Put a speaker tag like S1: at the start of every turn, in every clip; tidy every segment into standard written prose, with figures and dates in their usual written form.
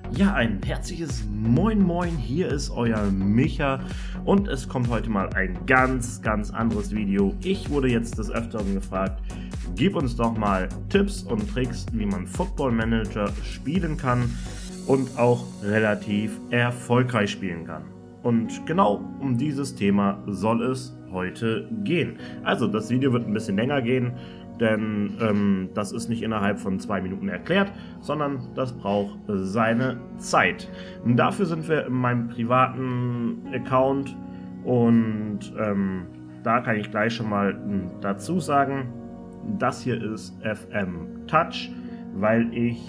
S1: Ja, ein herzliches Moin Moin, hier ist euer Micha und es kommt heute mal ein ganz anderes Video. Ich wurde jetzt des Öfteren gefragt, gib uns doch mal Tipps und Tricks, wie man Football Manager spielen kann und auch relativ erfolgreich spielen kann. Und genau um dieses Thema soll es heute gehen. Also das Video wird ein bisschen länger gehen, denn das ist nicht innerhalb von 2 Minuten erklärt, sondern das braucht seine Zeit. Und dafür sind wir in meinem privaten Account und da kann ich gleich schon mal dazu sagen, das hier ist FM Touch, weil ich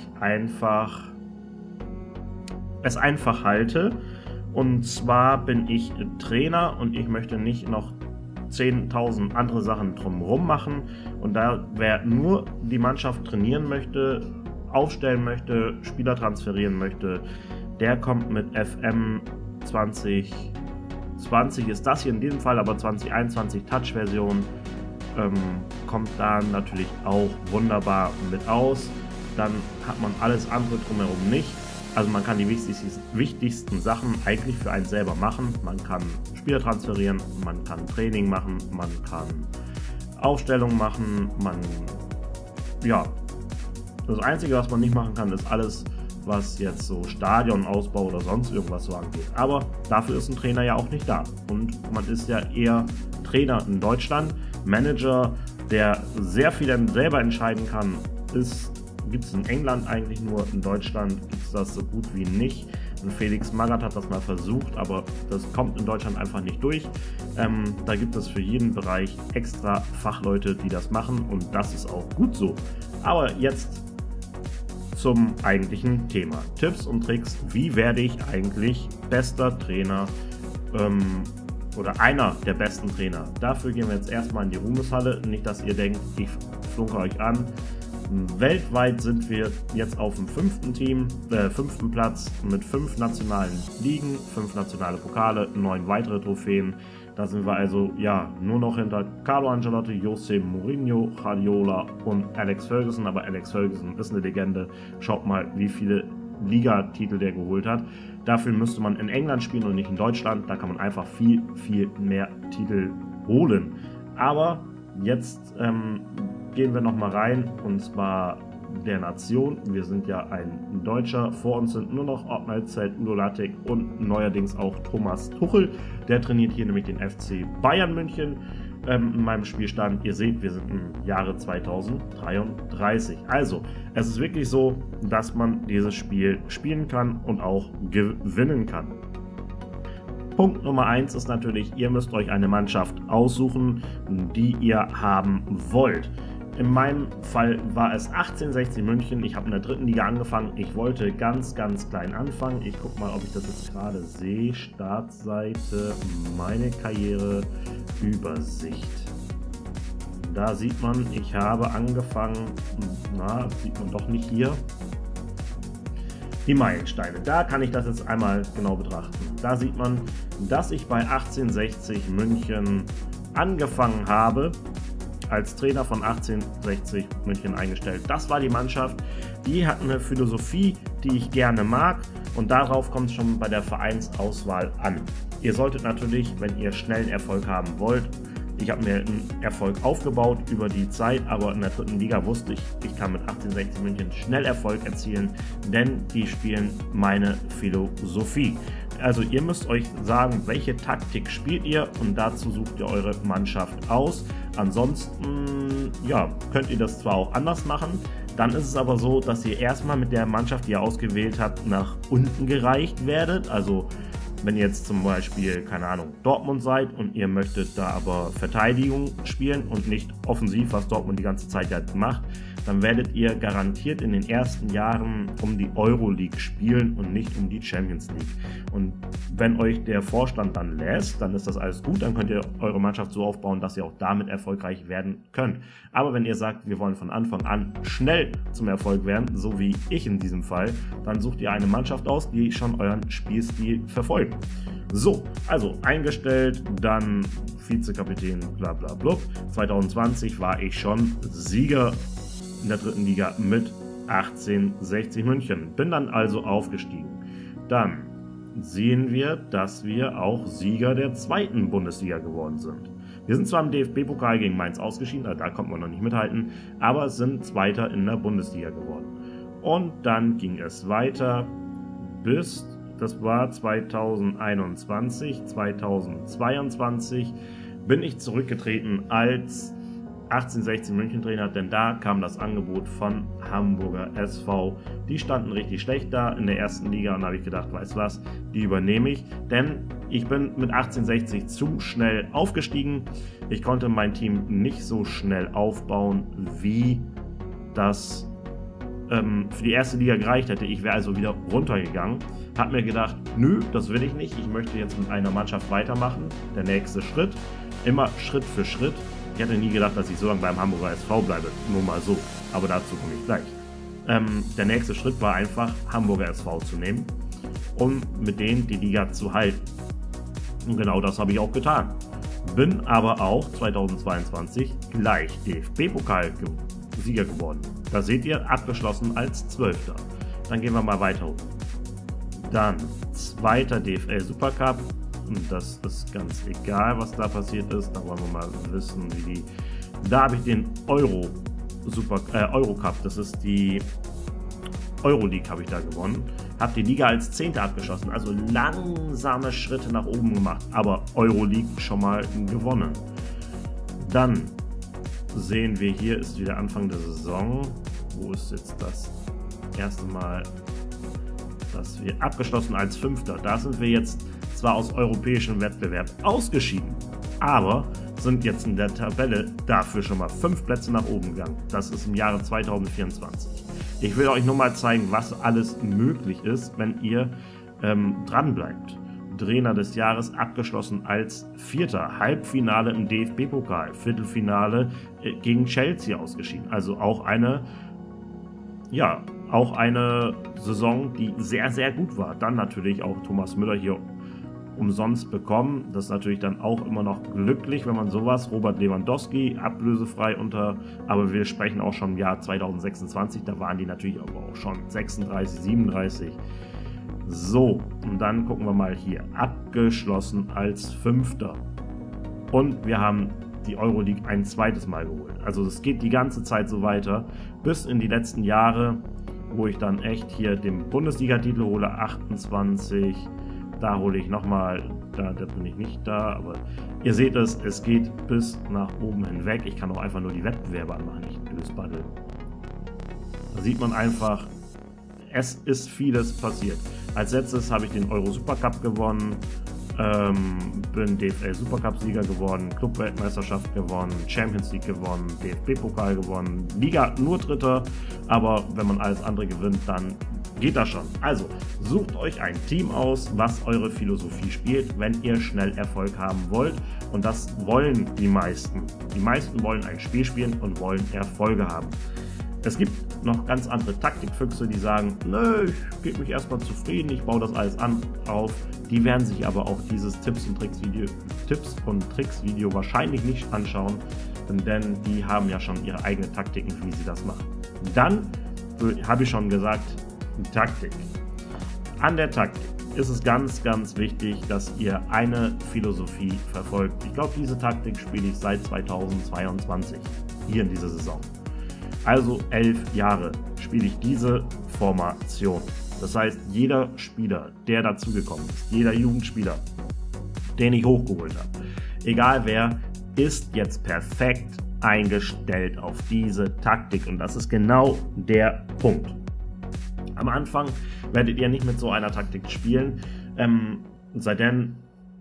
S1: es einfach halte. Und zwar bin ich Trainer und ich möchte nicht noch 10.000 andere Sachen drumherum machen, und da wer nur die Mannschaft trainieren möchte, aufstellen möchte, Spieler transferieren möchte, der kommt mit FM 2020 ist das hier in diesem Fall, aber 2021 Touch Version kommt da natürlich auch wunderbar mit aus. Dann hat man alles andere drumherum nicht. Also man kann die wichtigsten Sachen eigentlich für einen selber machen. Man kann Spieler transferieren, man kann Training machen, man kann Aufstellung machen, das Einzige, was man nicht machen kann, ist alles, was jetzt so Stadionausbau oder sonst irgendwas so angeht. Aber dafür ist ein Trainer ja auch nicht da. Und man ist ja eher Trainer in Deutschland. Manager, der sehr viel dann selber entscheiden kann, gibt es in England eigentlich nur. In Deutschland gibt es das so gut wie nicht. Und Felix Magath hat das mal versucht, aber das kommt in Deutschland einfach nicht durch. Da gibt es für jeden Bereich extra Fachleute, die das machen, und das ist auch gut so. Aber jetzt zum eigentlichen Thema. Tipps und Tricks, wie werde ich eigentlich bester Trainer oder einer der besten Trainer. Dafür gehen wir jetzt erstmal in die Ruhmeshalle. Nicht, dass ihr denkt, ich flunke euch an. Weltweit sind wir jetzt auf dem 5. Platz mit 5 nationalen Ligen, 5 nationale Pokale, 9 weitere Trophäen. Da sind wir also nur noch hinter Carlo Ancelotti, Jose Mourinho, Guardiola und Alex Ferguson. Aber Alex Ferguson ist eine Legende. Schaut mal, wie viele Ligatitel der geholt hat. Dafür müsste man in England spielen und nicht in Deutschland. Da kann man einfach viel mehr Titel holen. Aber jetzt gehen wir nochmal rein, und zwar der Nation. Wir sind ja ein Deutscher. Vor uns sind nur noch Ottmar Hitzfeld, Udo Lattek und neuerdings auch Thomas Tuchel. Der trainiert hier nämlich den FC Bayern München in meinem Spielstand. Ihr seht, wir sind im Jahre 2033. Also, es ist wirklich so, dass man dieses Spiel spielen kann und auch gewinnen kann. Punkt Nummer 1 ist natürlich, ihr müsst euch eine Mannschaft aussuchen, die ihr haben wollt. In meinem Fall war es 1860 München. Ich habe in der 3. Liga angefangen. Ich wollte ganz klein anfangen. Ich gucke mal, ob ich das jetzt gerade sehe. Startseite, meine Karriere, Übersicht. Da sieht man, ich habe angefangen, das sieht man doch nicht hier. Die Meilensteine. Da kann ich das jetzt einmal genau betrachten. Da sieht man, dass ich bei 1860 München angefangen habe, als Trainer von 1860 München eingestellt. Das war die Mannschaft, die hat eine Philosophie, die ich gerne mag, und darauf kommt es schon bei der Vereinsauswahl an. Ihr solltet natürlich, wenn ihr schnellen Erfolg haben wollt, ich habe mir einen Erfolg aufgebaut über die Zeit, aber in der 3. Liga wusste ich kann mit 1860 München schnell Erfolg erzielen, denn die spielen meine Philosophie. Also ihr müsst euch sagen, welche Taktik spielt ihr, und dazu sucht ihr eure Mannschaft aus. Ansonsten könnt ihr das zwar auch anders machen, dann ist es aber so, dass ihr erstmal mit der Mannschaft, die ihr ausgewählt habt, nach unten gereicht werdet. Also wenn ihr jetzt zum Beispiel, keine Ahnung, Dortmund seid und ihr möchtet da aber Verteidigung spielen und nicht offensiv, was Dortmund die ganze Zeit ja macht, dann werdet ihr garantiert in den ersten Jahren um die Euroleague spielen und nicht um die Champions League. Und wenn euch der Vorstand dann lässt, dann ist das alles gut, dann könnt ihr eure Mannschaft so aufbauen, dass ihr auch damit erfolgreich werden könnt. Aber wenn ihr sagt, wir wollen von Anfang an schnell zum Erfolg werden, so wie ich in diesem Fall, dann sucht ihr eine Mannschaft aus, die schon euren Spielstil verfolgt. So, also eingestellt, dann Vizekapitän, bla bla bla. 2020 war ich schon Sieger in der 3. Liga mit 1860 München. Bin dann also aufgestiegen. Dann sehen wir, dass wir auch Sieger der zweiten Bundesliga geworden sind. Wir sind zwar im DFB-Pokal gegen Mainz ausgeschieden, da konnten wir noch nicht mithalten, aber sind Zweiter in der Bundesliga geworden. Und dann ging es weiter bis, das war 2021, 2022, bin ich zurückgetreten als 1860 München Trainer, denn da kam das Angebot von Hamburger SV. Die standen richtig schlecht da in der ersten Liga und da habe ich gedacht, weißt du was, die übernehme ich, denn ich bin mit 1860 zu schnell aufgestiegen. Ich konnte mein Team nicht so schnell aufbauen, wie das für die erste Liga gereicht hätte. Ich wäre also wieder runtergegangen. Habe mir gedacht, nö, das will ich nicht. Ich möchte jetzt mit einer Mannschaft weitermachen. Der nächste Schritt, immer Schritt für Schritt. Ich hätte nie gedacht, dass ich so lange beim Hamburger SV bleibe, nur mal so, aber dazu komme ich gleich. Der nächste Schritt war einfach, Hamburger SV zu nehmen, um mit denen die Liga zu halten. Und genau das habe ich auch getan. Bin aber auch 2022 gleich DFB-Pokal-Sieger geworden. Da seht ihr, abgeschlossen als 12. Dann gehen wir mal weiter hoch. Dann 2. DFL Supercup. Und das ist ganz egal, was da passiert ist. Da wollen wir mal wissen, wie die. Da habe ich den Eurocup, das ist die Euroleague, habe ich da gewonnen. Habe die Liga als 10. abgeschlossen, also langsame Schritte nach oben gemacht, aber Euroleague schon mal gewonnen. Dann sehen wir, hier ist wieder Anfang der Saison. Wo ist jetzt das erste Mal, dass wir abgeschlossen als 5. Da sind wir jetzt zwar aus europäischem Wettbewerb ausgeschieden, aber sind jetzt in der Tabelle dafür schon mal 5 Plätze nach oben gegangen. Das ist im Jahre 2024. Ich will euch nur mal zeigen, was alles möglich ist, wenn ihr dran bleibt. Trainer des Jahres abgeschlossen als 4. Halbfinale im DFB-Pokal, Viertelfinale gegen Chelsea ausgeschieden. Also auch eine Saison, die sehr, sehr gut war. Dann natürlich auch Thomas Müller hier umsonst bekommen. Das ist natürlich dann auch immer noch glücklich, wenn man sowas, Robert Lewandowski, ablösefrei aber wir sprechen auch schon im Jahr 2026, da waren die natürlich aber auch schon 36, 37. So, und dann gucken wir mal hier, abgeschlossen als 5. Und wir haben die Euroleague ein zweites Mal geholt. Also es geht die ganze Zeit so weiter, bis in die letzten Jahre, wo ich dann echt hier den Bundesliga-Titel hole, 28. Da hole ich nochmal, da bin ich nicht da, aber ihr seht es geht bis nach oben hinweg. Ich kann auch einfach nur die Wettbewerbe anmachen, nicht Dösbaddel. Da sieht man einfach, es ist vieles passiert. Als letztes habe ich den Euro Supercup gewonnen, bin DFL Supercup-Sieger geworden, Clubweltmeisterschaft gewonnen, Champions League gewonnen, DFB-Pokal gewonnen, Liga nur 3., aber wenn man alles andere gewinnt, dann geht das schon. Also sucht euch ein Team aus, was eure Philosophie spielt, wenn ihr schnell Erfolg haben wollt, und das wollen die meisten. Die meisten wollen ein Spiel spielen und wollen Erfolge haben. Es gibt noch ganz andere Taktikfüchse, die sagen, nö, ich gebe mich erstmal zufrieden, ich baue das alles auf. Die werden sich aber auch dieses Tipps und Tricks Video wahrscheinlich nicht anschauen, denn die haben ja schon ihre eigenen Taktiken, wie sie das machen. Dann habe ich schon gesagt, die Taktik. An der Taktik ist es ganz, ganz wichtig, dass ihr eine Philosophie verfolgt. Ich glaube, diese Taktik spiele ich seit 2022 hier in dieser Saison. Also 11 Jahre spiele ich diese Formation. Das heißt, jeder Spieler, der dazugekommen ist, jeder Jugendspieler, den ich hochgeholt habe, egal wer, ist jetzt perfekt eingestellt auf diese Taktik. Und das ist genau der Punkt. Am Anfang werdet ihr nicht mit so einer Taktik spielen, seitdem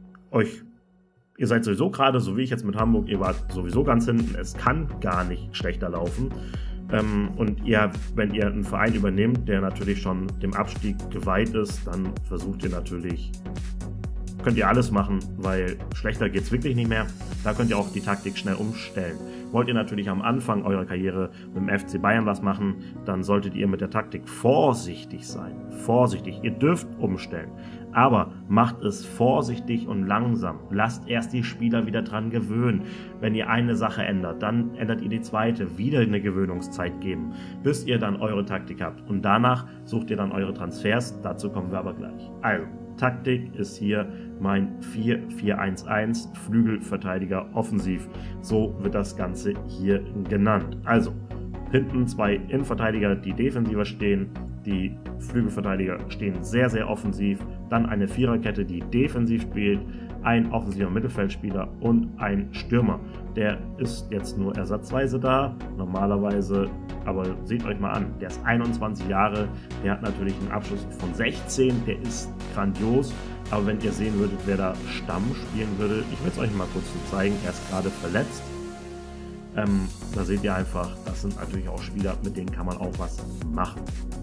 S1: ihr seid sowieso gerade, so wie ich jetzt mit Hamburg, ihr wart sowieso ganz hinten, es kann gar nicht schlechter laufen. Und wenn ihr einen Verein übernehmt, der natürlich schon dem Abstieg geweiht ist, dann könnt könnt ihr alles machen, weil schlechter geht es wirklich nicht mehr. Da könnt ihr auch die Taktik schnell umstellen. Wollt ihr natürlich am Anfang eurer Karriere mit dem FC Bayern was machen, dann solltet ihr mit der Taktik vorsichtig sein. Vorsichtig. Ihr dürft umstellen. Aber macht es vorsichtig und langsam. Lasst erst die Spieler wieder dran gewöhnen. Wenn ihr eine Sache ändert, dann ändert ihr die zweite. Wieder eine Gewöhnungszeit geben, bis ihr dann eure Taktik habt. Und danach sucht ihr dann eure Transfers. Dazu kommen wir aber gleich. Also, Taktik ist hier mein 4-4-1-1 Flügelverteidiger offensiv. So wird das Ganze hier genannt. Also, hinten zwei Innenverteidiger, die defensiver stehen. Die Flügelverteidiger stehen sehr, sehr offensiv. Dann eine Viererkette, die defensiv spielt. Ein offensiver Mittelfeldspieler und ein Stürmer. Der ist jetzt nur ersatzweise da. Normalerweise, aber seht euch mal an, der ist 21 Jahre. Der hat natürlich einen Abschluss von 16. Der ist grandios. Aber wenn ihr sehen würdet, wer da Stamm spielen würde, ich will es euch mal kurz so zeigen. Er ist gerade verletzt. Da seht ihr einfach, das sind natürlich auch Spieler, mit denen kann man auch was machen.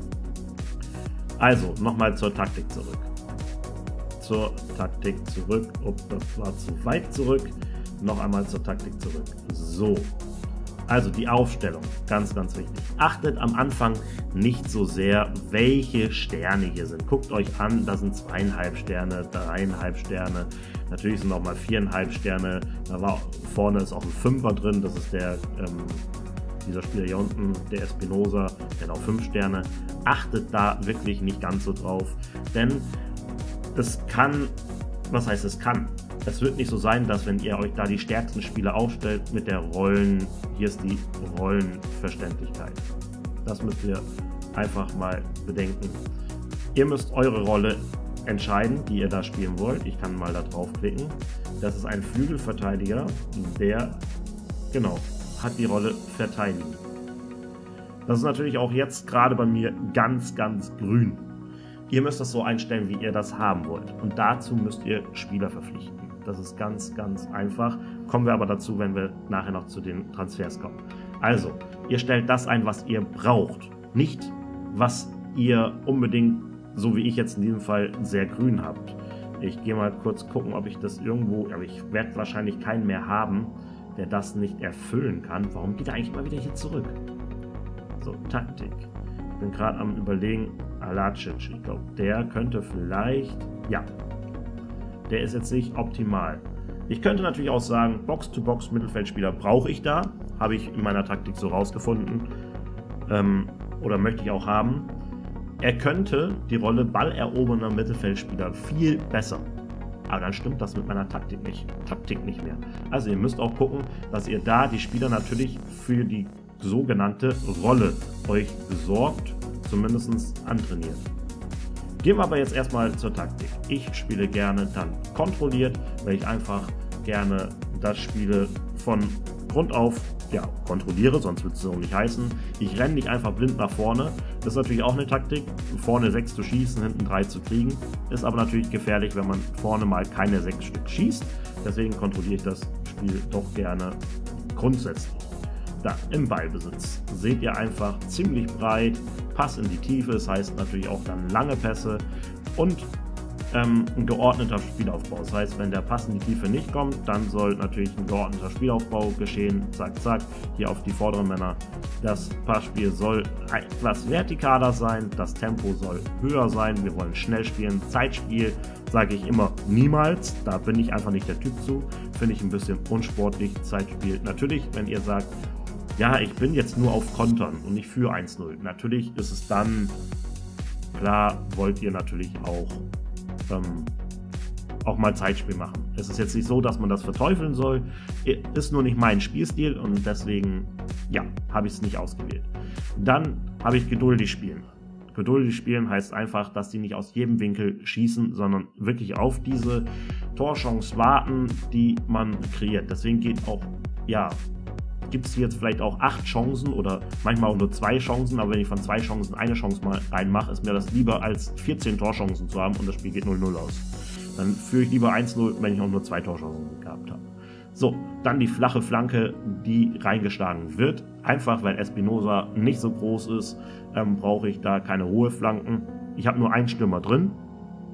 S1: Also, nochmal zur Taktik zurück. Das war zu weit zurück. Noch einmal zur Taktik zurück. So. Also die Aufstellung, ganz, ganz wichtig. Achtet am Anfang nicht so sehr, welche Sterne hier sind. Guckt euch an, da sind 2,5 Sterne, 3,5 Sterne. Natürlich sind auch mal 4,5 Sterne. Da war vorne ist auch ein Fünfer drin. Das ist dieser Spieler hier unten, der Espinosa, der hat auch 5 Sterne. Achtet da wirklich nicht ganz so drauf, denn es kann, was heißt es kann? Es wird nicht so sein, dass wenn ihr euch da die stärksten Spieler aufstellt mit der hier ist die Rollenverständlichkeit. Das müsst ihr einfach mal bedenken. Ihr müsst eure Rolle entscheiden, die ihr da spielen wollt. Ich kann mal da draufklicken. Das ist ein Flügelverteidiger, der, genau, hat die Rolle verteidigen. Das ist natürlich auch jetzt gerade bei mir ganz, ganz grün. Ihr müsst das so einstellen, wie ihr das haben wollt. Und dazu müsst ihr Spieler verpflichten. Das ist ganz, ganz einfach. Kommen wir aber dazu, wenn wir nachher noch zu den Transfers kommen. Also, ihr stellt das ein, was ihr braucht. Nicht, was ihr unbedingt, so wie ich jetzt in diesem Fall, sehr grün habt. Ich gehe mal kurz gucken, ob ich das irgendwo, aber ich werde wahrscheinlich keinen mehr haben, der das nicht erfüllen kann. Warum geht er eigentlich mal wieder hier zurück? So, Taktik. Ich bin gerade am Überlegen, Alacic, ich glaube, der könnte vielleicht, ja, der ist jetzt nicht optimal. Ich könnte natürlich auch sagen, Box-to-Box Mittelfeldspieler brauche ich da, habe ich in meiner Taktik so rausgefunden, oder möchte ich auch haben. Er könnte die Rolle ballerobernder Mittelfeldspieler viel besser. Aber dann stimmt das mit meiner Taktik nicht mehr. Also ihr müsst auch gucken, dass ihr da die Spieler natürlich für die sogenannte Rolle euch besorgt, zumindest antrainiert. Gehen wir aber jetzt erstmal zur Taktik. Ich spiele gerne dann kontrolliert, weil ich einfach gerne das spiele von Grund auf, ja, kontrolliere, sonst wird es so nicht heißen. Ich renne nicht einfach blind nach vorne. Das ist natürlich auch eine Taktik, vorne 6 zu schießen, hinten 3 zu kriegen. Ist aber natürlich gefährlich, wenn man vorne mal keine 6 Stück schießt. Deswegen kontrolliere ich das Spiel doch gerne grundsätzlich. Da im Ballbesitz seht ihr einfach ziemlich breit, Pass in die Tiefe, das heißt natürlich auch dann lange Pässe und ein geordneter Spielaufbau. Das heißt, wenn der Pass in die Tiefe nicht kommt, dann soll natürlich ein geordneter Spielaufbau geschehen. Zack, zack, hier auf die vorderen Männer. Das Passspiel soll etwas vertikaler sein, das Tempo soll höher sein. Wir wollen schnell spielen. Zeitspiel sage ich immer niemals. Da bin ich einfach nicht der Typ zu. Finde ich ein bisschen unsportlich. Zeitspiel natürlich, wenn ihr sagt, ja, ich bin jetzt nur auf Kontern und nicht für 1-0. Natürlich ist es dann, klar, wollt ihr natürlich auch mal Zeitspiel machen. Es ist jetzt nicht so, dass man das verteufeln soll. Ist nur nicht mein Spielstil und deswegen, ja, habe ich es nicht ausgewählt. Dann habe ich geduldig spielen. Geduldig spielen heißt einfach, dass die nicht aus jedem Winkel schießen, sondern wirklich auf diese Torchance warten, die man kreiert. Deswegen geht auch, ja, gibt es jetzt vielleicht auch 8 Chancen oder manchmal auch nur 2 Chancen, aber wenn ich von 2 Chancen eine Chance mal reinmache, ist mir das lieber als 14 Torchancen zu haben und das Spiel geht 0-0 aus. Dann führe ich lieber 1-0, wenn ich auch nur 2 Torchancen gehabt habe. So, dann die flache Flanke, die reingeschlagen wird. Einfach weil Espinosa nicht so groß ist, brauche ich da keine hohe Flanken. Ich habe nur einen Stürmer drin.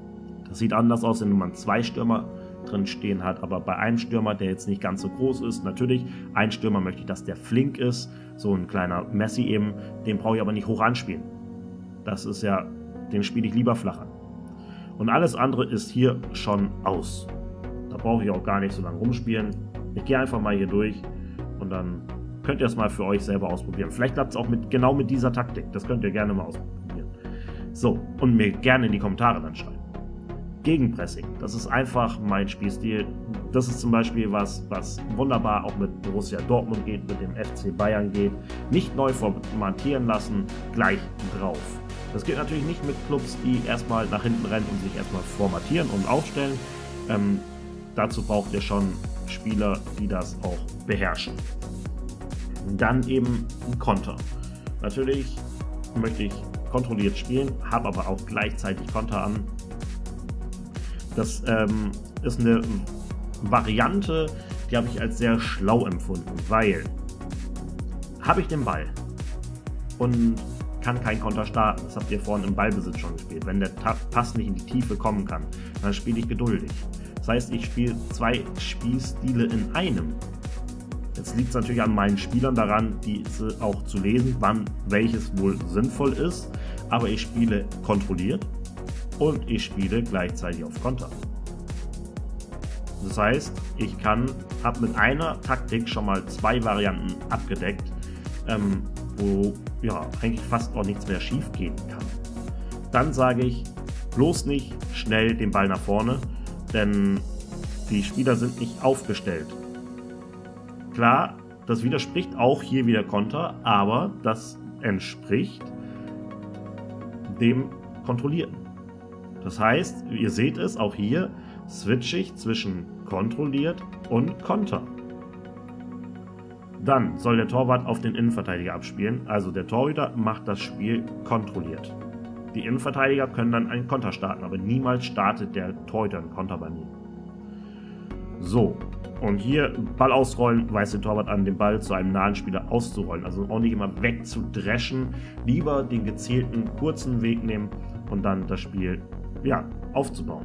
S1: Das sieht anders aus, wenn man 2 Stürmer drin stehen hat, aber bei einem Stürmer, der jetzt nicht ganz so groß ist, natürlich, ein Stürmer möchte ich, dass der flink ist, so ein kleiner Messi eben, den brauche ich aber nicht hoch anspielen. Das ist ja, den spiele ich lieber flach an. Und alles andere ist hier schon aus. Da brauche ich auch gar nicht so lange rumspielen. Ich gehe einfach mal hier durch und dann könnt ihr es mal für euch selber ausprobieren. Vielleicht klappt es auch genau mit dieser Taktik. Das könnt ihr gerne mal ausprobieren. So, und mir gerne in die Kommentare dann schreiben. Gegenpressing, das ist einfach mein Spielstil. Das ist zum Beispiel was wunderbar auch mit Borussia Dortmund geht, mit dem FC Bayern geht. Nicht neu formatieren lassen, gleich drauf. Das geht natürlich nicht mit Clubs, die erstmal nach hinten rennen und sich erstmal formatieren und aufstellen. Dazu braucht ihr schon Spieler, die das auch beherrschen. Dann eben ein Konter. Natürlich möchte ich kontrolliert spielen, habe aber auch gleichzeitig Konter an. Das ist eine Variante, die habe ich als sehr schlau empfunden, weil habe ich den Ball und kann kein Konter starten. Das habt ihr vorhin im Ballbesitz schon gespielt. Wenn der Pass nicht in die Tiefe kommen kann, dann spiele ich geduldig. Das heißt, ich spiele 2 Spielstile in einem. Jetzt liegt es natürlich an meinen Spielern daran, diese auch zu lesen, wann welches wohl sinnvoll ist. Aber ich spiele kontrolliert und ich spiele gleichzeitig auf Konter. Das heißt, ich habe mit einer Taktik schon mal 2 Varianten abgedeckt, wo ja eigentlich fast auch nichts mehr schief gehen kann. Dann sage ich, bloß nicht schnell den Ball nach vorne, denn die Spieler sind nicht aufgestellt. Klar, das widerspricht auch hier wieder Konter, aber das entspricht dem Kontrollierten. Das heißt, ihr seht es, auch hier switche ich zwischen kontrolliert und Konter. Dann soll der Torwart auf den Innenverteidiger abspielen, also der Torhüter macht das Spiel kontrolliert. Die Innenverteidiger können dann einen Konter starten, aber niemals startet der Torhüter einen Konter bei mir. So, und hier Ball ausrollen, weist den Torwart an, den Ball zu einem nahen Spieler auszurollen. Also auch nicht immer wegzudreschen, lieber den gezielten kurzen Weg nehmen und dann das Spiel aufzubauen.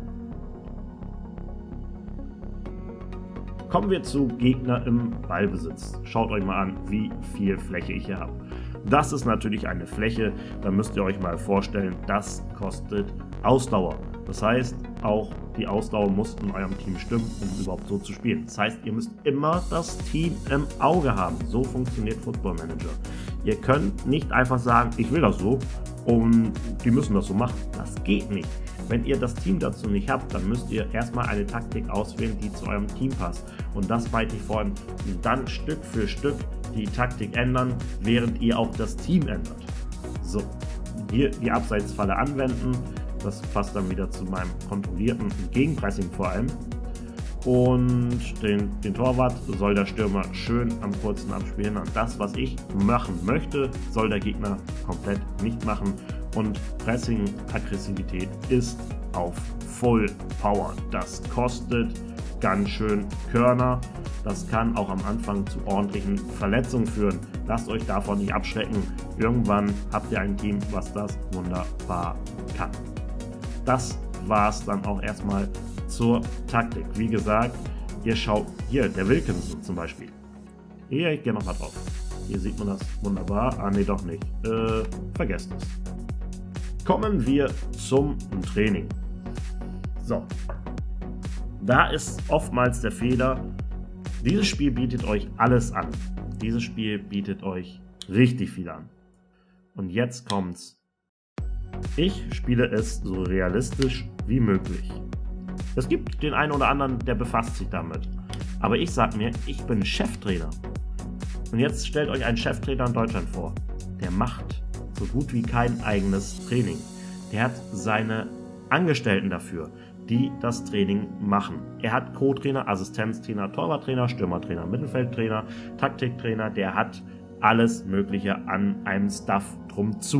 S1: Kommen wir zu Gegner im Ballbesitz. Schaut euch mal an, wie viel Fläche ich hier habe. Das ist natürlich eine Fläche, da müsst ihr euch mal vorstellen, das kostet Ausdauer. Das heißt, auch die Ausdauer muss in eurem Team stimmen, um überhaupt so zu spielen. Das heißt, ihr müsst immer das Team im Auge haben. So funktioniert Football Manager. Ihr könnt nicht einfach sagen, ich will das so und die müssen das so machen. Das geht nicht. Wenn ihr das Team dazu nicht habt, dann müsst ihr erstmal eine Taktik auswählen, die zu eurem Team passt. Und das meinte ich vorhin. Und dann Stück für Stück die Taktik ändern, während ihr auch das Team ändert. So, hier die Abseitsfalle anwenden. Das passt dann wieder zu meinem kontrollierten Gegenpressing vor allem. Und den Torwart soll der Stürmer schön am kurzen Abspiel hindern. Das, was ich machen möchte, soll der Gegner komplett nicht machen. Und Pressing-Aggressivität ist auf Full Power. Das kostet ganz schön Körner. Das kann auch am Anfang zu ordentlichen Verletzungen führen. Lasst euch davon nicht abschrecken. Irgendwann habt ihr ein Team, was das wunderbar kann. Das war es dann auch erstmal zur Taktik. Wie gesagt, ihr schaut hier, der Wilkinson zum Beispiel. Hier, ich gehe nochmal drauf. Hier sieht man das wunderbar. Ah, nee, doch nicht. Vergesst es. Kommen wir zum Training. So. Da ist oftmals der Fehler, dieses Spiel bietet euch alles an. Dieses Spiel bietet euch richtig viel an. Und jetzt kommt's. Ich spiele es so realistisch wie möglich. Es gibt den einen oder anderen, der befasst sich damit. Aber ich sag mir, ich bin Cheftrainer. Und jetzt stellt euch einen Cheftrainer in Deutschland vor. Der macht so gut wie kein eigenes Training. Der hat seine Angestellten dafür, die das Training machen. Er hat Co-Trainer, Assistenztrainer, Torwarttrainer, Stürmertrainer, Mittelfeldtrainer, Taktiktrainer. Der hat alles Mögliche an einem Staff drum zu.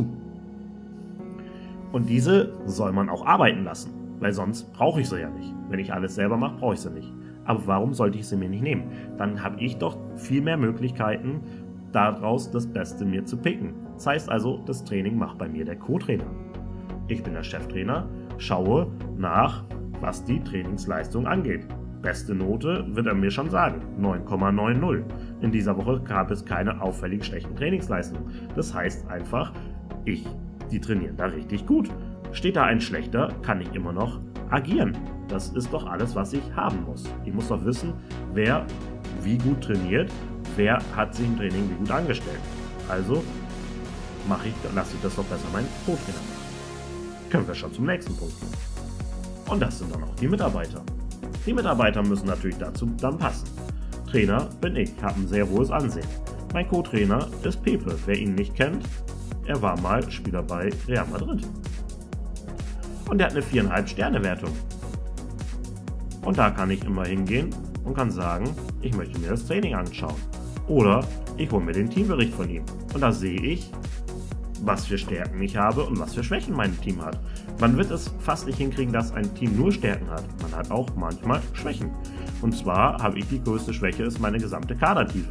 S1: Und diese soll man auch arbeiten lassen, weil sonst brauche ich sie ja nicht. Wenn ich alles selber mache, brauche ich sie nicht. Aber warum sollte ich sie mir nicht nehmen? Dann habe ich doch viel mehr Möglichkeiten, daraus das Beste mir zu picken. Das heißt also, das Training macht bei mir der Co-Trainer. Ich bin der Cheftrainer, schaue nach, was die Trainingsleistung angeht. Beste Note wird er mir schon sagen, 9,90. In dieser Woche gab es keine auffällig schlechten Trainingsleistungen. Das heißt einfach, die trainieren da richtig gut. Steht da ein schlechter, kann ich immer noch agieren. Das ist doch alles, was ich haben muss. Ich muss doch wissen, wer wie gut trainiert, wer hat sich im Training wie gut angestellt. Also lasse ich das doch besser meinen Co-Trainer machen. Können wir schon zum nächsten Punkt gehen. Und das sind dann auch die Mitarbeiter. Die Mitarbeiter müssen natürlich dazu dann passen. Trainer bin ich, habe ein sehr hohes Ansehen. Mein Co-Trainer ist Pepe. Wer ihn nicht kennt, er war mal Spieler bei Real Madrid. Und er hat eine 4,5 Sterne Wertung. Und da kann ich immer hingehen und kann sagen, ich möchte mir das Training anschauen. Oder ich hole mir den Teambericht von ihm. Und da sehe ich, was für Stärken ich habe und was für Schwächen mein Team hat. Man wird es fast nicht hinkriegen, dass ein Team nur Stärken hat. Man hat auch manchmal Schwächen. Und zwar habe ich die größte Schwäche, ist meine gesamte Kadertiefe.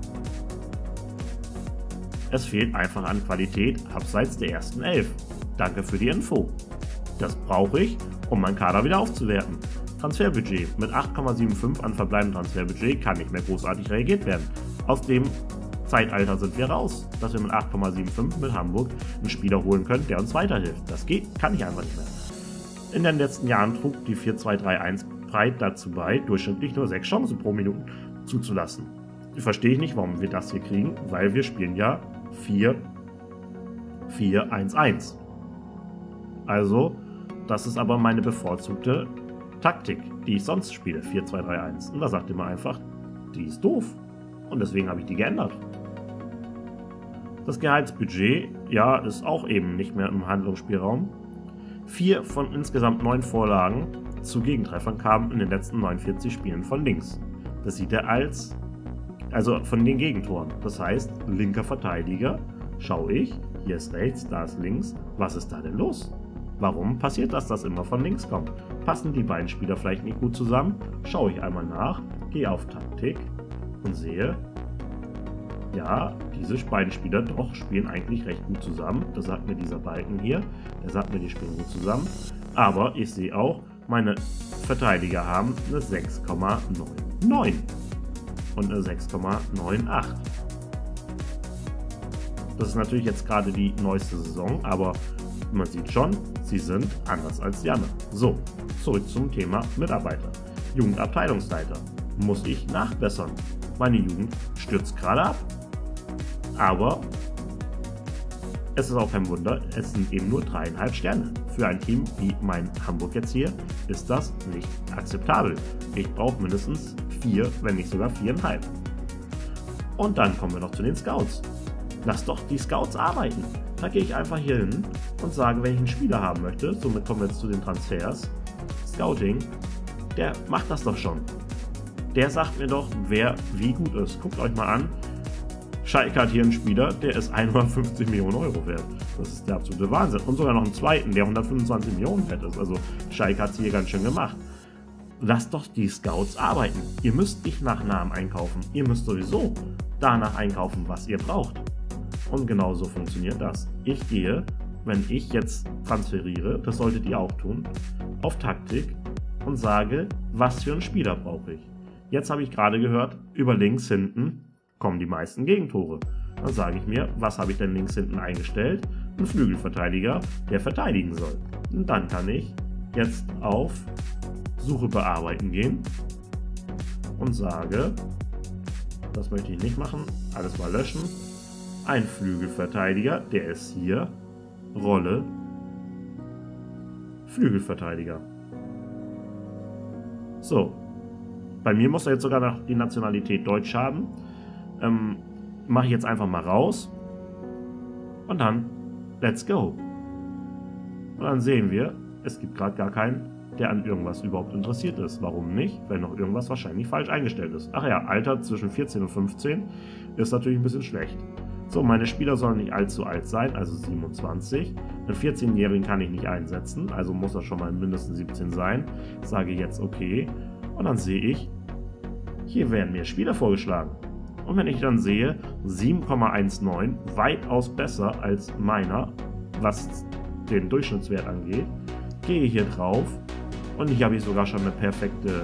S1: Es fehlt einfach an Qualität abseits der ersten 11. Danke für die Info. Das brauche ich, um meinen Kader wieder aufzuwerten. Transferbudget. Mit 8,75 an verbleibendem Transferbudget kann nicht mehr großartig reagiert werden. Aus dem Zeitalter sind wir raus, dass wir mit 8,75 mit Hamburg einen Spieler holen können, der uns weiterhilft. Das kann ich einfach nicht mehr. In den letzten Jahren trug die 4-2-3-1 breit dazu bei, durchschnittlich nur 6 Chancen pro Minute zuzulassen. Verstehe ich nicht, warum wir das hier kriegen, weil wir spielen ja 4-4-1-1. Also, das ist aber meine bevorzugte Taktik, die ich sonst spiele, 4-2-3-1. Und da sagt ihr mir einfach, die ist doof. Und deswegen habe ich die geändert. Das Gehaltsbudget, ja, ist auch eben nicht mehr im Handlungsspielraum. 4 von insgesamt 9 Vorlagen zu Gegentreffern kamen in den letzten 49 Spielen von links. Das sieht er also von den Gegentoren. Das heißt, linker Verteidiger, schaue ich, hier ist rechts, da ist links. Was ist da denn los? Warum passiert das, dass immer von links kommt? Passen die beiden Spieler vielleicht nicht gut zusammen? Schaue ich einmal nach, gehe auf Taktik und sehe, ja, diese beiden Spieler doch spielen eigentlich recht gut zusammen. Das sagt mir dieser Balken hier. Der sagt mir, die spielen gut zusammen. Aber ich sehe auch, meine Verteidiger haben eine 6,99 und eine 6,98. Das ist natürlich jetzt gerade die neueste Saison, aber man sieht schon, sie sind anders als die anderen. So, zurück zum Thema Mitarbeiter. Jugendabteilungsleiter. Muss ich nachbessern? Meine Jugend stürzt gerade ab. Aber es ist auch kein Wunder, es sind eben nur 3,5 Sterne. Für ein Team wie mein Hamburg jetzt hier ist das nicht akzeptabel. Ich brauche mindestens 4, wenn nicht sogar 4,5. Und dann kommen wir noch zu den Scouts. Lass doch die Scouts arbeiten. Da gehe ich einfach hier hin und sage, wenn ich einen Spieler haben möchte, somit kommen wir jetzt zu den Transfers. Scouting, der macht das doch schon. Der sagt mir doch, wer wie gut ist. Guckt euch mal an. Schalke hat hier einen Spieler, der ist 150 Millionen Euro wert. Das ist der absolute Wahnsinn. Und sogar noch einen zweiten, der 125 Millionen wert ist. Also Schalke hat es hier ganz schön gemacht. Lasst doch die Scouts arbeiten. Ihr müsst nicht nach Namen einkaufen. Ihr müsst sowieso danach einkaufen, was ihr braucht. Und genau so funktioniert das. Ich gehe, wenn ich jetzt transferiere, das solltet ihr auch tun, auf Taktik und sage, was für einen Spieler brauche ich. Jetzt habe ich gerade gehört, über links hinten kommen die meisten Gegentore. Dann sage ich mir, was habe ich denn links hinten eingestellt? Ein Flügelverteidiger, der verteidigen soll. Und dann kann ich jetzt auf Suche bearbeiten gehen und sage, das möchte ich nicht machen, alles mal löschen. Ein Flügelverteidiger, der ist hier, Rolle, Flügelverteidiger. So, bei mir muss er jetzt sogar noch die Nationalität Deutsch haben. Mache ich jetzt einfach mal raus und dann let's go. Und dann sehen wir, es gibt gerade gar keinen, der an irgendwas überhaupt interessiert ist. Warum nicht? Weil noch irgendwas wahrscheinlich falsch eingestellt ist. Ach ja, Alter zwischen 14 und 15 ist natürlich ein bisschen schlecht. So, meine Spieler sollen nicht allzu alt sein, also 27. Einen 14-Jährigen kann ich nicht einsetzen, also muss er schon mal mindestens 17 sein. Sage jetzt okay. Und dann sehe ich, hier werden mir Spieler vorgeschlagen. Und wenn ich dann sehe, 7,19, weitaus besser als meiner, was den Durchschnittswert angeht, gehe hier drauf Und hier habe ich sogar schon ein perfektes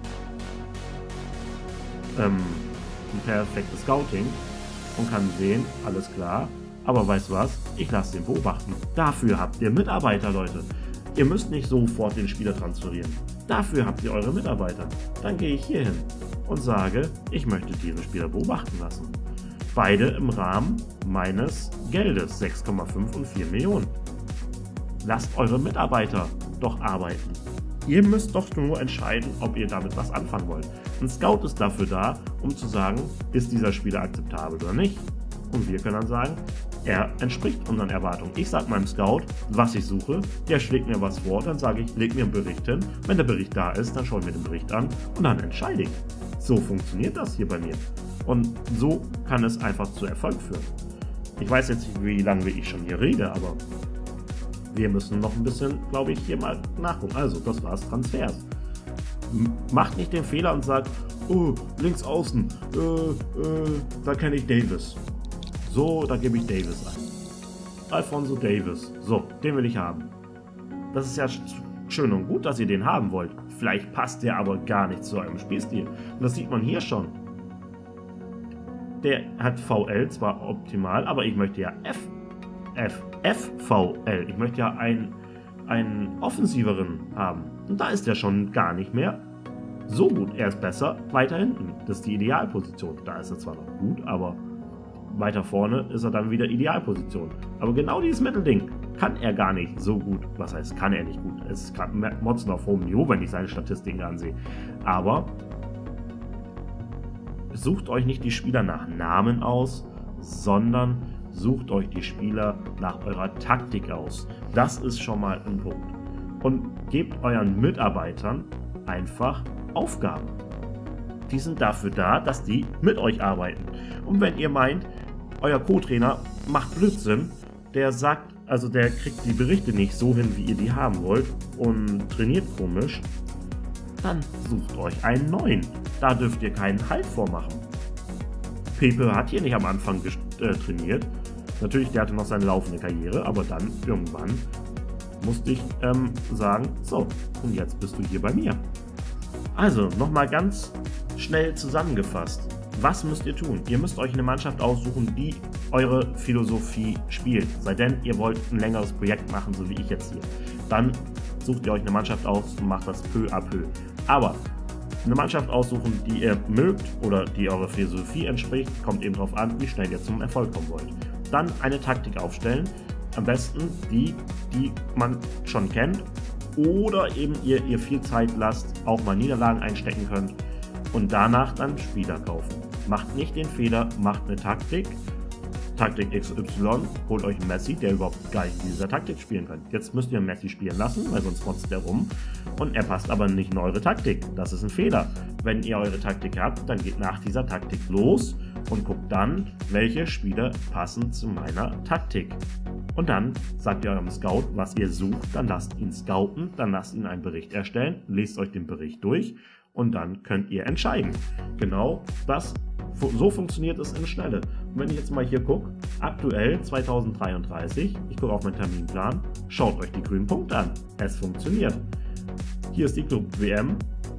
S1: Scouting und kann sehen, alles klar. Aber weißt du was? Ich lasse den beobachten. Dafür habt ihr Mitarbeiter, Leute. Ihr müsst nicht sofort den Spieler transferieren. Dafür habt ihr eure Mitarbeiter. Dann gehe ich hier hin und sage, ich möchte diesen Spieler beobachten lassen. Beide im Rahmen meines Geldes, 6,5 und 4 Millionen. Lasst eure Mitarbeiter doch arbeiten. Ihr müsst doch nur entscheiden, ob ihr damit was anfangen wollt. Ein Scout ist dafür da, um zu sagen, ist dieser Spieler akzeptabel oder nicht. Und wir können dann sagen, er entspricht unseren Erwartungen. Ich sage meinem Scout, was ich suche, der schlägt mir was vor, dann sage ich, leg mir einen Bericht hin. Wenn der Bericht da ist, dann schaue ich mir den Bericht an und dann entscheide ich. So funktioniert das hier bei mir. Und so kann es einfach zu Erfolg führen. Ich weiß jetzt nicht, wie lange ich schon hier rede, aber wir müssen noch ein bisschen, glaube ich, hier mal nachgucken. Also, das war's, Transfers. Macht nicht den Fehler und sagt, oh, links außen, da kenne ich Davis. So, da gebe ich Davis ein. Alphonso Davis. So, den will ich haben. Das ist ja schön und gut, dass ihr den haben wollt. Vielleicht passt der aber gar nicht zu eurem Spielstil. Und das sieht man hier schon. Der hat VL zwar optimal, aber ich möchte ja FVL. Ich möchte ja einen offensiveren haben. Und da ist er schon gar nicht mehr so gut. Er ist besser weiter hinten. Das ist die Idealposition. Da ist er zwar noch gut, aber weiter vorne ist er dann wieder Idealposition. Aber genau dieses Mittelding kann er gar nicht so gut. Was heißt, kann er nicht gut? Es ist gerade Motzen auf hohem Niveau, wenn ich seine Statistiken ansehe. Aber sucht euch nicht die Spieler nach Namen aus, sondern sucht euch die Spieler nach eurer Taktik aus. Das ist schon mal ein Punkt. Und gebt euren Mitarbeitern einfach Aufgaben. Die sind dafür da, dass die mit euch arbeiten. Und wenn ihr meint, euer Co-Trainer macht Blödsinn, der sagt, also der kriegt die Berichte nicht so hin, wie ihr die haben wollt und trainiert komisch, dann sucht euch einen neuen. Da dürft ihr keinen Halt vormachen. Pepe hat hier nicht am Anfang trainiert. Natürlich, der hatte noch seine laufende Karriere, aber dann irgendwann musste ich sagen, so, und jetzt bist du hier bei mir. Also, nochmal ganz schnell zusammengefasst. Was müsst ihr tun? Ihr müsst euch eine Mannschaft aussuchen, die eure Philosophie spielt. Sei denn, ihr wollt ein längeres Projekt machen, so wie ich jetzt hier. Dann sucht ihr euch eine Mannschaft aus und macht das peu à peu. Aber eine Mannschaft aussuchen, die ihr mögt oder die eurer Philosophie entspricht, kommt eben darauf an, wie schnell ihr zum Erfolg kommen wollt. Dann eine Taktik aufstellen. Am besten die man schon kennt. Oder eben ihr viel Zeit lasst, auch mal Niederlagen einstecken könnt. Und danach dann Spieler kaufen. Macht nicht den Fehler, macht eine Taktik. Taktik XY, holt euch einen Messi, der überhaupt gar nicht in dieser Taktik spielen kann. Jetzt müsst ihr Messi spielen lassen, weil sonst motzt er rum. Und er passt aber nicht in eure Taktik. Das ist ein Fehler. Wenn ihr eure Taktik habt, dann geht nach dieser Taktik los und guckt dann, welche Spieler passen zu meiner Taktik. Und dann sagt ihr eurem Scout, was ihr sucht, dann lasst ihn scouten, dann lasst ihn einen Bericht erstellen, lest euch den Bericht durch und dann könnt ihr entscheiden. Genau das, so funktioniert es in Schnelle. Und wenn ich jetzt mal hier gucke, aktuell 2033, ich gucke auf meinen Terminplan, schaut euch die grünen Punkte an. Es funktioniert. Hier ist die Club-WM,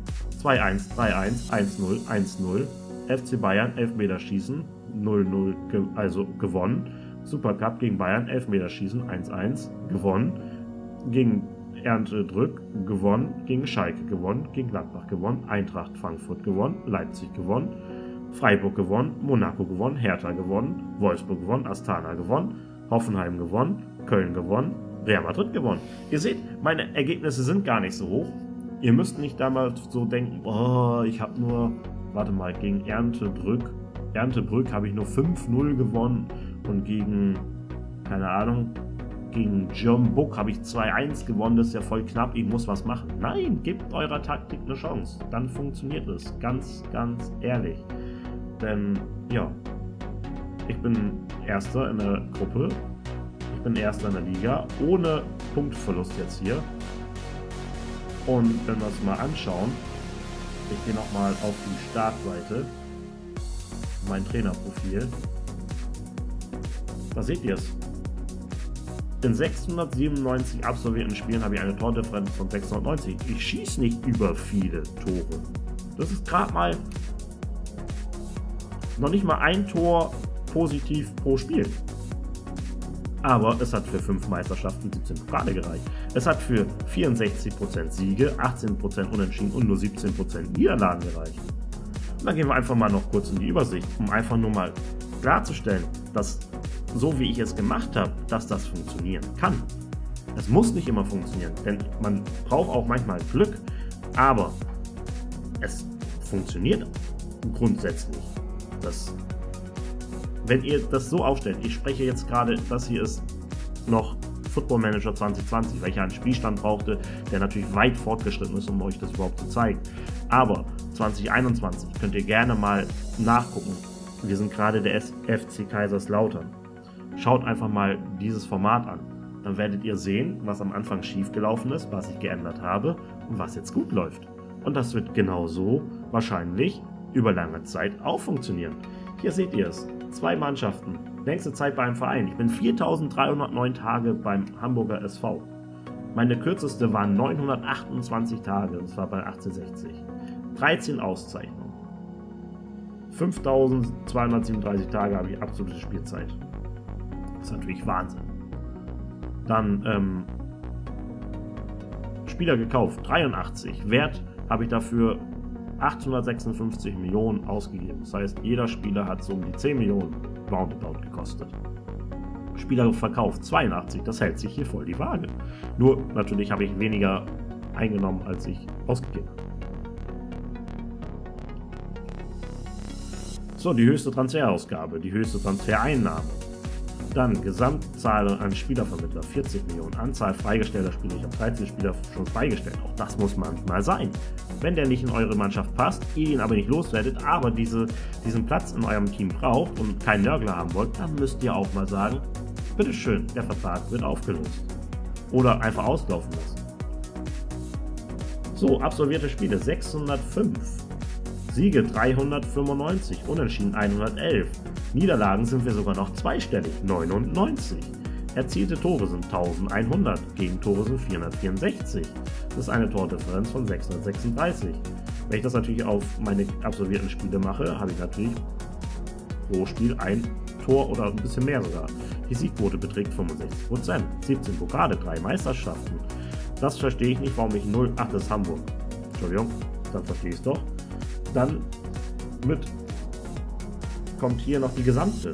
S1: 2-1, 3-1, 1-0, 1-0, FC Bayern, Elfmeterschießen, 0-0, also gewonnen. Supercup gegen Bayern, Elfmeterschießen, 1-1, gewonnen. Gegen Ernte-Drück gewonnen, gegen Schalke gewonnen, gegen Gladbach gewonnen, Eintracht Frankfurt gewonnen, Leipzig gewonnen, Freiburg gewonnen, Monaco gewonnen, Hertha gewonnen, Wolfsburg gewonnen, Astana gewonnen, Hoffenheim gewonnen, Köln gewonnen, Real Madrid gewonnen. Ihr seht, meine Ergebnisse sind gar nicht so hoch. Ihr müsst nicht damals so denken, oh, ich habe nur, warte mal, gegen Erntebrück habe ich nur 5-0 gewonnen und gegen, keine Ahnung, gegen Jeonbuk habe ich 2-1 gewonnen, das ist ja voll knapp, ich muss was machen. Nein, gebt eurer Taktik eine Chance, dann funktioniert es, ganz, ganz ehrlich. Denn, ja, ich bin Erster in der Gruppe, ich bin Erster in der Liga, ohne Punktverlust jetzt hier. Und wenn wir uns mal anschauen, ich gehe nochmal auf die Startseite, mein Trainerprofil, da seht ihr es. In 697 absolvierten Spielen habe ich eine Tordifferenz von 690. Ich schieße nicht über viele Tore. Das ist gerade mal noch nicht mal ein Tor positiv pro Spiel. Aber es hat für 5 Meisterschaften 17 Pokale gereicht. Es hat für 64% Siege, 18% Unentschieden und nur 17% Niederlagen gereicht. Und dann gehen wir einfach mal noch kurz in die Übersicht, um einfach nur mal klarzustellen, dass so wie ich es gemacht habe, dass das funktionieren kann. Es muss nicht immer funktionieren, denn man braucht auch manchmal Glück, aber es funktioniert grundsätzlich. Wenn ihr das so aufstellt, ich spreche jetzt gerade, das hier ist noch Football Manager 2020, welcher einen Spielstand brauchte, der natürlich weit fortgeschritten ist, um euch das überhaupt zu zeigen. Aber 2021 könnt ihr gerne mal nachgucken. Wir sind gerade der FC Kaiserslautern. Schaut einfach mal dieses Format an. Dann werdet ihr sehen, was am Anfang schief gelaufen ist, was ich geändert habe und was jetzt gut läuft. Und das wird genauso wahrscheinlich über lange Zeit auch funktionieren. Hier seht ihr es. 2 Mannschaften. Längste Zeit bei einem Verein. Ich bin 4.309 Tage beim Hamburger SV. Meine kürzeste waren 928 Tage, und zwar bei 1860. 13 Auszeichnungen. 5.237 Tage habe ich absolute Spielzeit. Das ist natürlich Wahnsinn. Dann Spieler gekauft, 83. Wert habe ich dafür 856 Millionen ausgegeben. Das heißt, jeder Spieler hat so um die 10 Millionen roundabout gekostet. Spieler verkauft, 82. Das hält sich hier voll die Waage. Nur natürlich habe ich weniger eingenommen, als ich ausgegeben habe. So, die höchste Transferausgabe, die höchste Transfereinnahme. Dann Gesamtzahl an Spielervermittler, 40 Millionen. Anzahl freigestellter Spieler, ich habe 13 Spieler schon freigestellt. Auch das muss manchmal sein. Wenn der nicht in eure Mannschaft passt, ihr ihn aber nicht loswerdet, aber diesen Platz in eurem Team braucht und keinen Nörgler haben wollt, dann müsst ihr auch mal sagen, bitteschön, der Vertrag wird aufgelöst. Oder einfach auslaufen lassen. So, absolvierte Spiele 605. Siege 395, Unentschieden 111. Niederlagen sind wir sogar noch zweistellig, 99. Erzielte Tore sind 1100, Gegentore sind 464. Das ist eine Tordifferenz von 636. Wenn ich das natürlich auf meine absolvierten Spiele mache, habe ich natürlich pro Spiel ein Tor oder ein bisschen mehr sogar. Die Siegquote beträgt 65%, 17 Pokale, 3 Meisterschaften. Das verstehe ich nicht, warum ich 0... Ach, das ist Hamburg. Entschuldigung, dann verstehe ich es doch. Dann kommt hier noch die gesamte.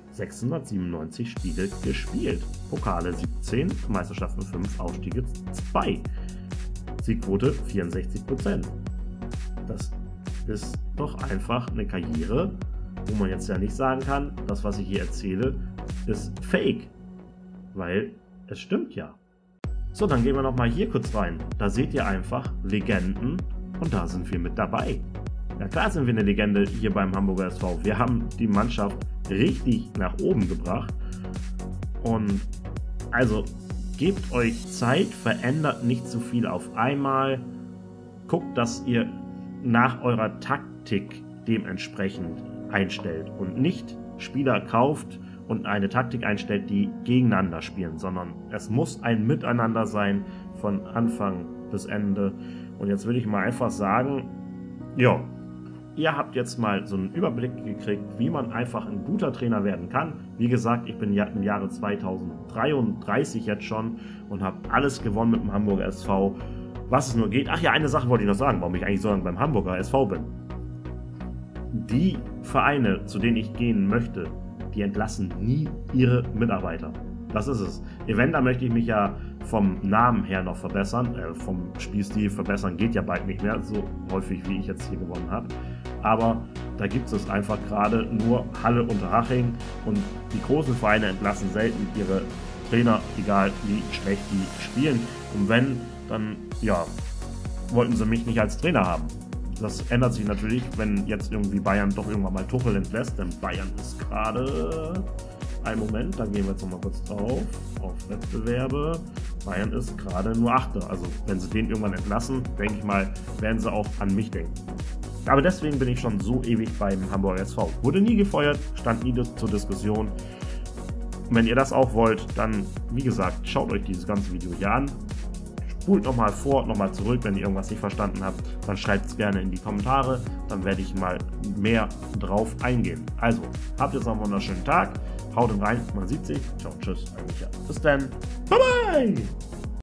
S1: 697 Spiele gespielt. Pokale 17, Meisterschaften 5, Aufstiege 2. Siegquote 64%. Das ist doch einfach eine Karriere, wo man jetzt ja nicht sagen kann, das, was ich hier erzähle, ist fake. Weil es stimmt ja. So, dann gehen wir nochmal hier kurz rein. Da seht ihr einfach Legenden und da sind wir mit dabei. Ja, klar sind wir eine Legende hier beim Hamburger SV. Wir haben die Mannschaft richtig nach oben gebracht. Und also gebt euch Zeit, verändert nicht zu viel auf einmal. Guckt, dass ihr nach eurer Taktik dementsprechend einstellt und nicht Spieler kauft und eine Taktik einstellt, die gegeneinander spielen, sondern es muss ein Miteinander sein von Anfang bis Ende. Und jetzt will ich mal einfach sagen, ja, ihr habt jetzt mal so einen Überblick gekriegt, wie man einfach ein guter Trainer werden kann. Wie gesagt, ich bin ja im Jahre 2033 jetzt schon und habe alles gewonnen mit dem Hamburger SV, was es nur geht. Ach ja, eine Sache wollte ich noch sagen, warum ich eigentlich so lange beim Hamburger SV bin. Die Vereine, zu denen ich gehen möchte, die entlassen nie ihre Mitarbeiter. Das ist es. Eventuell möchte ich mich ja vom Namen her noch verbessern. Vom Spielstil verbessern geht ja bald nicht mehr, so häufig wie ich jetzt hier gewonnen habe. Aber da gibt es einfach gerade nur Halle und Haching und die großen Vereine entlassen selten ihre Trainer, egal wie schlecht die spielen. Und wenn, dann ja, wollten sie mich nicht als Trainer haben. Das ändert sich natürlich, wenn jetzt irgendwie Bayern doch irgendwann mal Tuchel entlässt, denn Bayern ist gerade... Einen Moment, dann gehen wir jetzt nochmal kurz drauf, auf Wettbewerbe. Bayern ist gerade nur 8. Also wenn sie den irgendwann entlassen, denke ich mal, werden sie auch an mich denken. Aber deswegen bin ich schon so ewig beim Hamburger SV. Wurde nie gefeuert, stand nie zur Diskussion. Und wenn ihr das auch wollt, dann, wie gesagt, schaut euch dieses ganze Video hier an. Spult nochmal vor, nochmal zurück, wenn ihr irgendwas nicht verstanden habt, dann schreibt es gerne in die Kommentare, dann werde ich mal mehr drauf eingehen. Also, habt jetzt noch einen wunderschönen Tag, haut rein, man sieht sich, ciao, tschüss, bis dann, bye bye!